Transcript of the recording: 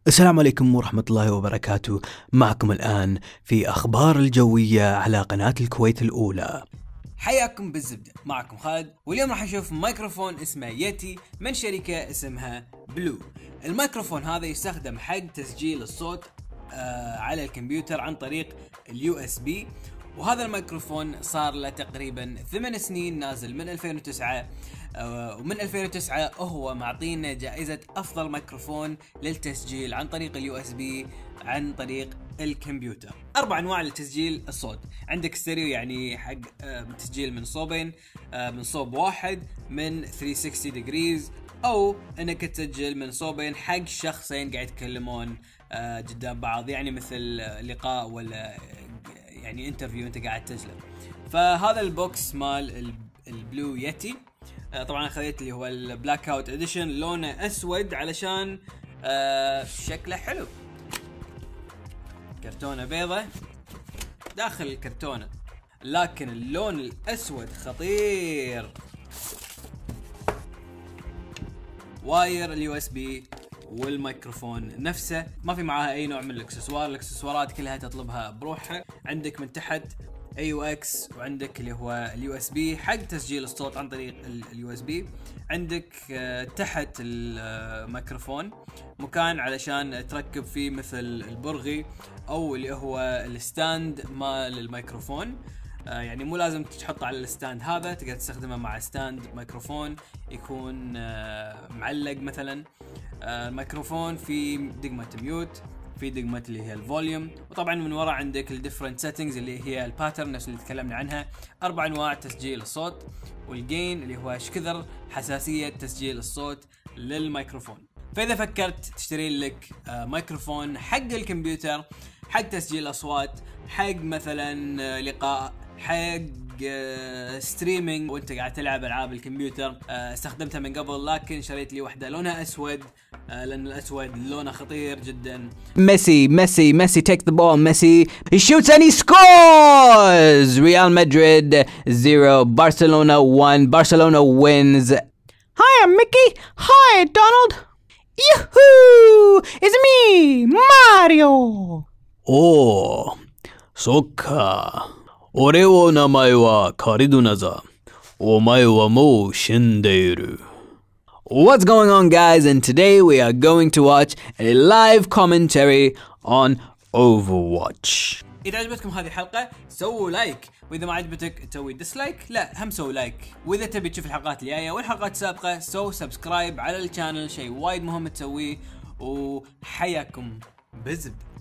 السلام عليكم ورحمة الله وبركاته. معكم الآن في أخبار الجوية على قناة الكويت الأولى. حياكم بالزبدة، معكم خالد، واليوم راح نشوف ميكروفون اسمه يتي من شركة اسمها بلو. الميكروفون هذا يستخدم حق تسجيل الصوت على الكمبيوتر عن طريق اليو اس بي، وهذا الميكروفون صار له تقريبا 8 سنين نازل من 2009، ومن 2009 هو معطينا جائزة أفضل ميكروفون للتسجيل عن طريق اليو اس بي عن طريق الكمبيوتر. 4 أنواع لتسجيل الصوت، عندك ستيريو يعني حق تسجيل من صوبين، من صوب واحد، من 360 degrees، أو أنك تسجل من صوبين حق شخصين قاعد يتكلمون قدام بعض، يعني مثل لقاء ولا يعني انترفيو انت قاعد تسجله. فهذا البوكس مال البلو يتي. طبعا اخذت اللي هو البلاك اوت اديشن، لونه اسود علشان شكله حلو. كرتونة بيضة داخل الكرتونة، لكن اللون الاسود خطير. واير اليو اس بي والميكروفون نفسه، ما في معاها اي نوع من الاكسسوارات كلها تطلبها بروحها. عندك من تحت اي او اكس، وعندك اللي هو اليو اس بي حق تسجيل الصوت عن طريق اليو اس بي. عندك تحت الميكروفون مكان علشان تركب فيه مثل البرغي او اللي هو الستاند مال الميكروفون، يعني مو لازم تحطه على الستاند هذا، تقدر تستخدمه مع ستاند ميكروفون يكون معلق مثلا. الميكروفون في دقمة ميوت، في دقمة اللي هي الفوليوم، وطبعا من وراء عندك الديفرنت سيتنجز اللي هي الباترن نفس اللي تكلمنا عنها. 4 انواع تسجيل الصوت، والجين اللي هو ايش كثر حساسية تسجيل الصوت للميكروفون. فاذا فكرت تشتري لك ميكروفون حق الكمبيوتر، حق تسجيل اصوات، حق مثلا لقاء، حق ستريمينج وانت قاعد تلعب العاب الكمبيوتر، استخدمتها من قبل لكن شريت لي واحدة لونها اسود، لأن الأسود لونه خطير جدا. Messi take the ball. Messi, he shoots and he scores. Real Madrid 0, Barcelona 1. Barcelona wins. Hi, I'm Mickey. Hi, Donald. Yoo-hoo! It's me, Mario. Oh, そっか。俺の名前はカリドナザ。お前はもう死んでいる。What's going on, guys? And today we are going to watch a live commentary on Overwatch. إذا عجبتكم هذه الحلقة سووا لايك، وإذا ما عجبتك تسوي ديسلايك، لا هم سووا لايك. وإذا تبي تشوف الحلقات الجاية والحلقات السابقة سو سبسكرايب على الشانل، شيء وايد مهم تسويه. وحياكم بالزبدة.